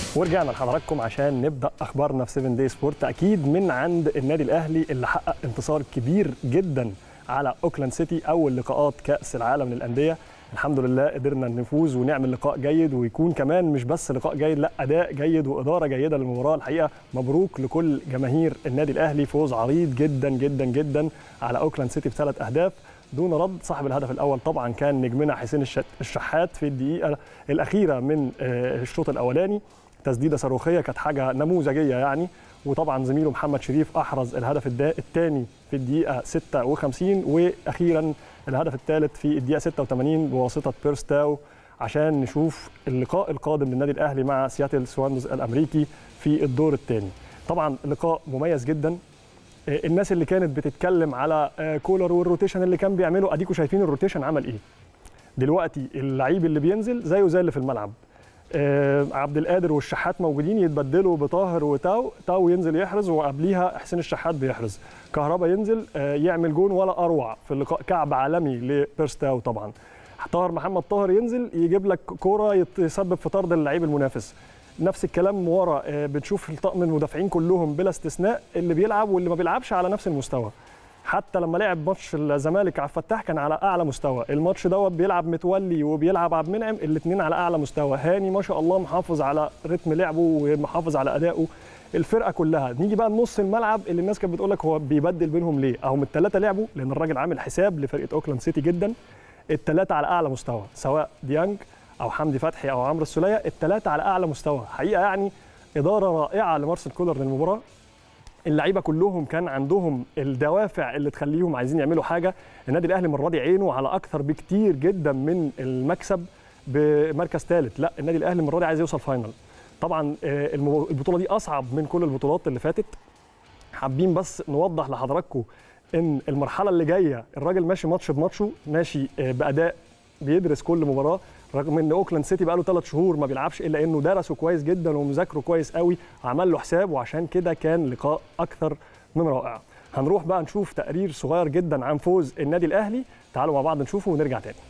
ورجعنا لحضراتكم عشان نبدا اخبارنا في 7 داي سبورت، اكيد من عند النادي الاهلي اللي حقق انتصار كبير جدا على اوكلاند سيتي اول لقاءات كاس العالم للانديه. الحمد لله قدرنا نفوز ونعمل لقاء جيد، ويكون كمان مش بس لقاء جيد، لا اداء جيد واداره جيده للمباراه. الحقيقه مبروك لكل جماهير النادي الاهلي، فوز عريض جدا جدا جدا على اوكلاند سيتي ب3 اهداف دون رد. صاحب الهدف الاول طبعا كان نجمنا حسين الشحات في الدقيقه الاخيره من الشوط الاولاني، تسديده صاروخيه كانت حاجه نموذجيه يعني. وطبعا زميله محمد شريف احرز الهدف الثاني في الدقيقه 56، واخيرا الهدف الثالث في الدقيقه 86 بواسطه بيرستاو، عشان نشوف اللقاء القادم للنادي الاهلي مع سياتل سواندوز الامريكي في الدور الثاني. طبعا لقاء مميز جدا. الناس اللي كانت بتتكلم على كولر والروتيشن اللي كان بيعمله، اديكم شايفين الروتيشن عمل ايه. دلوقتي اللعيب اللي بينزل زيه زي اللي في الملعب، عبد القادر والشحات موجودين يتبدلوا بطاهر وتاو، تاو ينزل يحرز وقبليها حسين الشحات بيحرز، كهربا ينزل يعمل جون ولا اروع في اللقاء، كعب عالمي لبيرستاو. طبعا طاهر محمد طاهر ينزل يجيب لك كوره يسبب في طرد اللعيب المنافس. نفس الكلام ورا، بتشوف الطاقم المدافعين كلهم بلا استثناء، اللي بيلعب واللي ما بيلعبش على نفس المستوى. حتى لما لعب ماتش الزمالك عبد الفتاح كان على اعلى مستوى، الماتش دوت بيلعب متولي وبيلعب عبد المنعم، الاثنين على اعلى مستوى. هاني ما شاء الله محافظ على رتم لعبه ومحافظ على ادائه. الفرقه كلها. نيجي بقى نص الملعب اللي الناس كانت بتقول لك هو بيبدل بينهم ليه، اهم الثلاثه لعبوا، لان الراجل عامل حساب لفرقه اوكلاند سيتي جدا. الثلاثه على اعلى مستوى، سواء ديانج او حمدي فتحي او عمرو السوليه، الثلاثه على اعلى مستوى. حقيقه يعني اداره رائعه لمارسيل كولر للمباراه. اللعيبه كلهم كان عندهم الدوافع اللي تخليهم عايزين يعملوا حاجه. النادي الاهلي المره دي عينه على اكثر بكتير جدا من المكسب بمركز ثالث، لا النادي الاهلي المره دي عايز يوصل فاينل. طبعا البطوله دي اصعب من كل البطولات اللي فاتت. حابين بس نوضح لحضراتكم ان المرحله اللي جايه الراجل ماشي ماتش بماتشه، ماشي باداء، بيدرس كل مباراه، رغم ان اوكلاند سيتي بقى له 3 شهور ما بيلعبش، الا انه درسه كويس جدا ومذاكره كويس قوي، عمل له حساب، وعشان كده كان لقاء اكثر من رائع. هنروح بقى نشوف تقرير صغير جدا عن فوز النادي الاهلي، تعالوا مع بعض نشوفه ونرجع تاني.